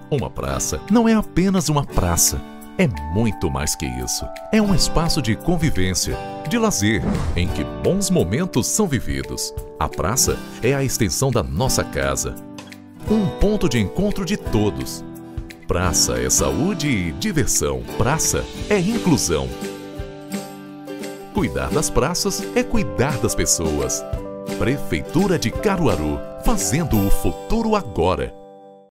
Uma praça não é apenas uma praça. É muito mais que isso. É um espaço de convivência, de lazer, em que bons momentos são vividos. A praça é a extensão da nossa casa. Um ponto de encontro de todos. Praça é saúde e diversão. Praça é inclusão. Cuidar das praças é cuidar das pessoas. Prefeitura de Caruaru, fazendo o futuro agora.